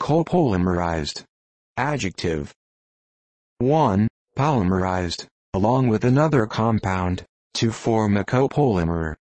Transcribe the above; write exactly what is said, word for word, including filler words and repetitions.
Copolymerized. Adjective. one. Polymerized, along with another compound, to form a copolymer.